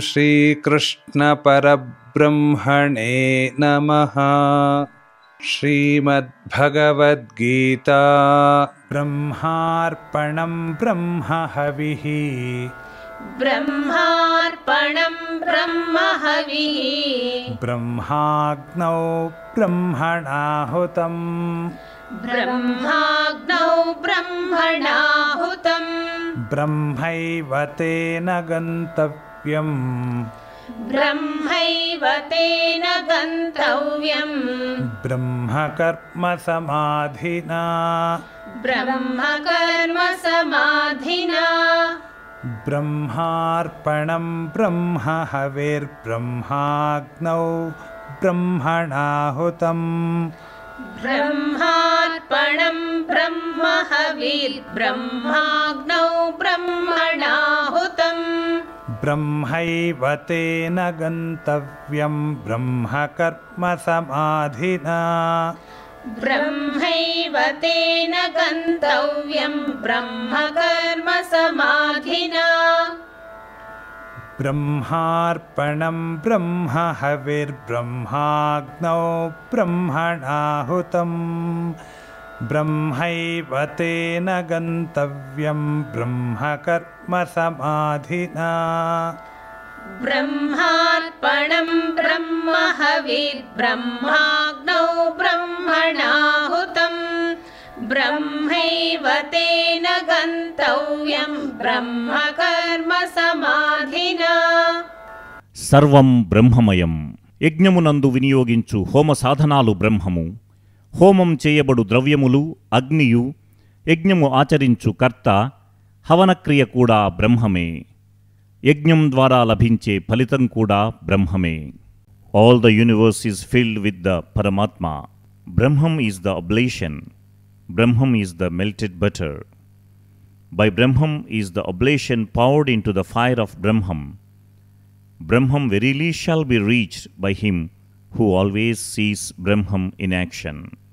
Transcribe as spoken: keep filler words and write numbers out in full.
श्रीकृष्णपरब्रह्मणे नमः। श्रीमद्भगवद्गीता ब्रह्मार्पणं ब्रह्महविः। ब्रह्मार्पणं ब्रह्महविः। ब्रह्माग्नौ ब्रह्मणाहुतं। ब्रह्माग्नौ ब्रह्मणाहुतं। ब्रह्मैव तेन गन्तव्यम्। ब्रह्मैव तेन गन्तव्यम्। ब्रह्मकर्म समाधिना। ब्रह्मकर्म समाधिना। ब्रह्मार्पणं ब्रह्महविर्ब्रह्माग्नौ ब्रह्मणाहुतम्। ब्रह्मार्पणं ब्रह्महविर्ब्रह्माग्नौ ब्रह्मणाहुतं। ब्रह्मैव तेन गन्तव्यं ब्रह्मकर्म समाधिना। ब्रह्मैव तेन गन्तव्यं ब्रह्मकर्म समाधिना। ब्रह्मार्पणं ब्रह्महविर्ब्रह्माग्नौ ब्रह्मणाहुतं। ब्रह्मैव तेन गन्तव्यं ब्रह्मकर्म समाधिना। ब्रह्मार्पणं ब्रह्महविर्ब्रह्माग्नौ ब्रह्मणाहुतं। ब्रह्मैव तेन गन्तव्यं ब्रह्मकर्म समाधिना। సర్వం బ్రహ్మమయం. యజ్ఞమునందు వినియోగించు హోమ సాధనాలు బ్రహ్మము. హోమం చేయబడు ద్రవ్యములు అగ్నియు, యజ్ఞము ఆచరించు కర్త, హవనక్రియ కూడా బ్రహ్మమే. యజ్ఞం ద్వారా లభించే ఫలితం కూడా బ్రహ్మమే. All the universe is filled with the Paramatma. Brahmam is the oblation. Brahman is the melted butter. By Brahman is the oblation poured into the fire of Brahman. Brahman verily shall be reached by him who always sees Brahman in action.